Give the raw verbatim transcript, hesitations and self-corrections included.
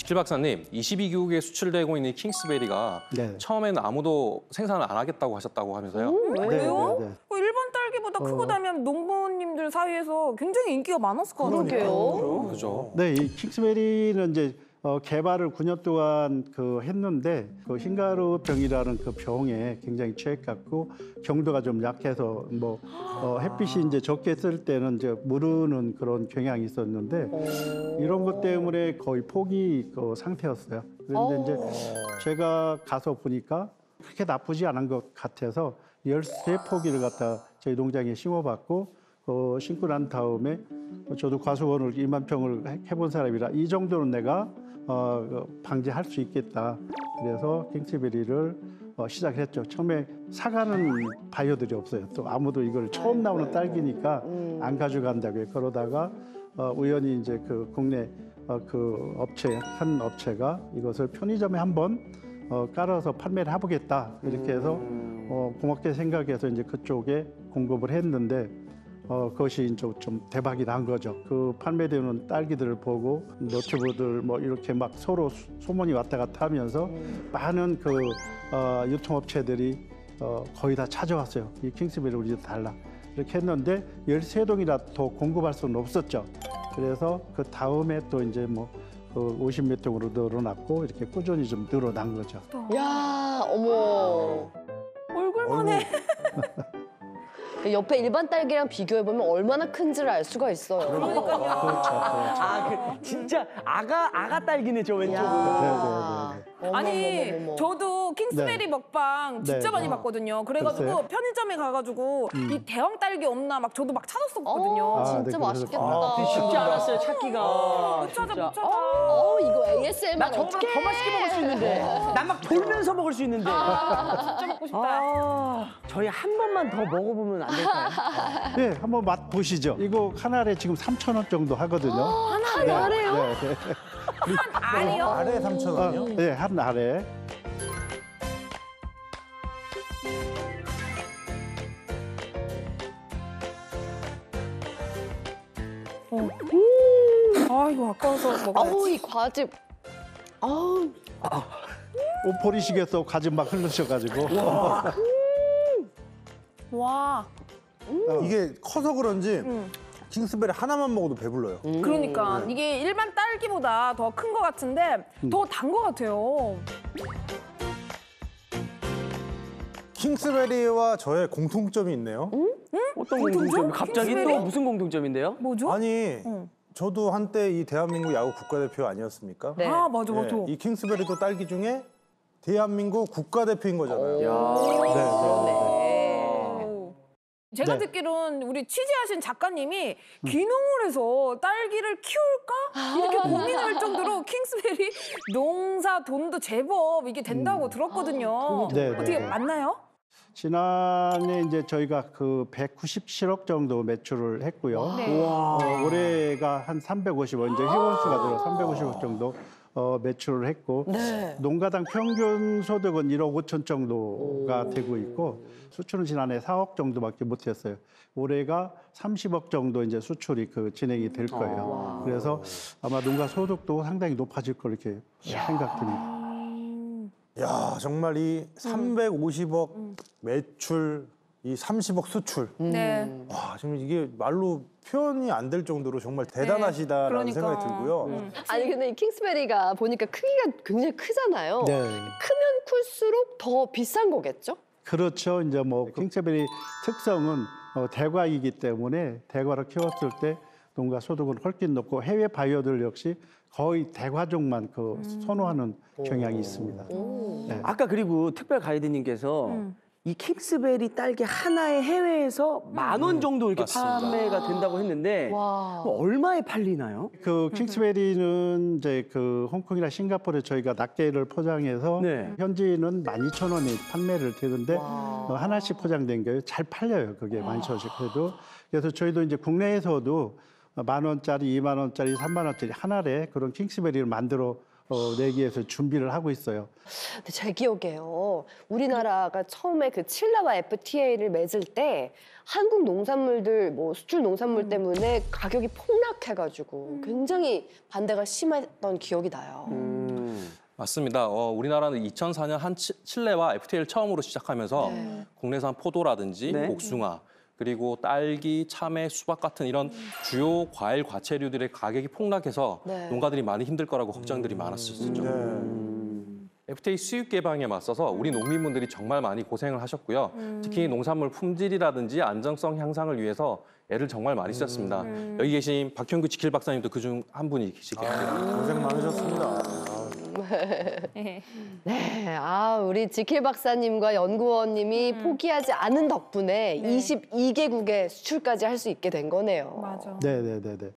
지킬 박사님, 이십이 개국에 수출되고 있는 킹스베리가 네. 처음에는 아무도 생산을 안 하겠다고 하셨다고 하면서요. 오, 네, 왜요? 네, 네. 어, 일반 딸기보다 어. 크고 나면 농부님들 사이에서 굉장히 인기가 많았을 것 같은데요. 그렇죠. 그죠. 네, 이 킹스베리는 이제 어, 개발을 구 년 동안 그 했는데 그 흰가루병이라는 그 병에 굉장히 취약했고 경도가 좀 약해서 뭐 어, 햇빛이 이제 적게 쓸 때는 이제 무르는 그런 경향이 있었는데 이런 것 때문에 거의 포기 그 상태였어요. 그런데 이제 제가 가서 보니까 그렇게 나쁘지 않은 것 같아서 열세 포기를 갖다 저희 농장에 심어봤고 어, 심고 난 다음에 저도 과수원을 이만 평을 해본 사람이라 이 정도는 내가 어, 그 방지할 수 있겠다. 그래서 킹스베리를 어, 시작했죠. 처음에 사가는 바이어들이 없어요. 또 아무도 이걸 처음 나오는 딸기니까 안 가져간다고요. 그러다가 어, 우연히 이제 그 국내 어, 그 업체 한 업체가 이것을 편의점에 한번 어, 깔아서 판매를 해보겠다. 이렇게 해서 어, 고맙게 생각해서 이제 그쪽에 공급을 했는데. 어, 그것이 이제 좀 대박이 난 거죠. 그 판매되는 딸기들을 보고 노트북들 뭐 이렇게 막 서로 소문이 왔다 갔다 하면서 많은 그 어, 유통업체들이 어, 거의 다 찾아왔어요. 이 킹스베리 우리 달라. 이렇게 했는데 열세 동이나 더 공급할 수는 없었죠. 그래서 그 다음에 또 이제 뭐 그 오십 몇 동으로 늘어났고 이렇게 꾸준히 좀 늘어난 거죠. 야, 어머. 얼굴만 해. 옆에 일반 딸기랑 비교해보면 얼마나 큰지를 알 수가 있어요. 그렇죠. 그렇죠. 아, 그 진짜 아가 아가 딸기네 저 왼쪽은. 야. 어머, 아니 어머, 어머. 저도 킹스베리 네. 먹방 진짜 네. 많이 봤거든요. 그래가지고 글쎄요? 편의점에 가가지고 이 대왕 딸기 없나 막 저도 막 찾았었거든요. 어, 아, 진짜 네, 맛있겠다. 아, 근데 쉽지 않았어요 찾기가. 못 찾아 진짜. 못 찾아. 어, 이거 에이에스엠알 나 저거보다 어떡해. 더 맛있게 먹을 수 있는데. 난 막 돌면서 먹을 수 있는데. 진짜 먹고 싶다. 아, 저희 한 번만 더 먹어보면 안 될까요? 네, 한번 맛 보시죠. 이거 한 알에 지금 삼천 원 정도 하거든요. 한 알에요? 네, 네. 아니요. 아래 삼천 아, 원이요? 네, 한 알에. 아 이거 아까워서 먹어야지. 아우, 이 과즙. 아우. 옷 버리시겠어 가지 막 흘르셔가지고. 와. 이게 커서 그런지 음. 킹스베리 하나만 먹어도 배불러요. 그러니까 이게 일반 딸기보다 더 큰 것 같은데 더 단 것 같아요. 킹스베리와 저의 공통점이 있네요. 어떤 공통점? 갑자기 킹스베리? 또 무슨 공통점인데요? 뭐죠? 아니, 응. 저도 한때 이 대한민국 야구 국가대표 아니었습니까? 네. 아 맞아 맞아. 이 킹스베리도 딸기 중에 대한민국 국가대표인 거잖아요. 네, 네, 네. 제가 네. 듣기로는 우리 취재하신 작가님이 귀농을 해서 딸기를 키울까? 이렇게 고민을 할 정도로 킹스베리 농사 돈도 제법 이게 된다고 들었거든요. 네, 네, 어떻게 네. 맞나요? 지난해 이제 저희가 그 백구십칠억 정도 매출을 했고요. 네. 어, 올해가 한 삼백오십억, 이제 회원수가 들어 삼백오십억 정도 어, 매출을 했고 네. 농가당 평균 소득은 일억 오천 정도가 되고 있고 수출은 지난해 사억 정도밖에 못했어요. 올해가 삼십억 정도 이제 수출이 그 진행이 될 거예요. 그래서 아마 농가 소득도 상당히 높아질 걸 이렇게 생각됩니다. 야, 정말 이 삼백오십억 매출, 이 삼십억 수출. 네. 와, 지금 이게 말로 표현이 안 될 정도로 정말 대단하시다라는 그러니까. 생각이 들고요. 음. 아니, 근데 이 킹스베리가 보니까 크기가 굉장히 크잖아요. 네. 크면 클수록 더 비싼 거겠죠? 그렇죠. 이제 뭐 킹스베리 특성은 어, 대과이기 때문에 대과를 키웠을 때 농가 소득은 훨씬 높고 해외 바이어들 역시 거의 대과종만 그 선호하는 경향이 있습니다. 네. 아까 그리고 특별 가이드님께서 음. 이 킹스베리 딸기 하나에 해외에서 만 원 정도 이렇게 맞습니다. 판매가 된다고 했는데 와. 그럼 얼마에 팔리나요? 그 킹스베리는 이제 그 홍콩이나 싱가포르에 저희가 낱개를 포장해서 네. 현지는 만 이천 원에 판매를 되는데 와. 어, 하나씩 포장된 게 잘 팔려요. 그게 만 이천 원씩 해도. 그래서 저희도 이제 국내에서도 만 원짜리, 이만 원짜리, 삼만 원짜리 한 알에 그런 킹스베리를 만들어 어, 내기 위해서 준비를 하고 있어요. 근데 제 기억에요. 우리나라가 처음에 그 칠레와 에프티에이를 맺을 때 한국 농산물들, 뭐 수출 농산물 때문에 가격이 폭락해가지고 굉장히 반대가 심했던 기억이 나요. 음. 맞습니다. 어, 우리나라는 이천사 년 한 치- 칠레와 에프티에이를 처음으로 시작하면서 네. 국내산 포도라든지 네. 복숭아 그리고 딸기, 참외, 수박 같은 이런 주요 과일 과채류들의 가격이 폭락해서 네. 농가들이 많이 힘들 거라고 걱정들이 많았었죠. 네. 에프티에이 수입 개방에 맞서서 우리 농민분들이 정말 많이 고생을 하셨고요. 특히 농산물 품질이라든지 안정성 향상을 위해서 애를 정말 많이 쓰셨습니다. 여기 계신 박형규 지킬 박사님도 그중 한 분이 계시겠습니다. 고생 많으셨습니다. 네, 아 우리 지킬 박사님과 연구원님이 포기하지 않은 덕분에 이십이 개국에 수출까지 할 수 있게 된 거네요. 맞아. 네, 네, 네, 네.